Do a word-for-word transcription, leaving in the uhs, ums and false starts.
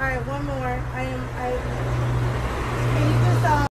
right, one more. I am. I. Can you just um.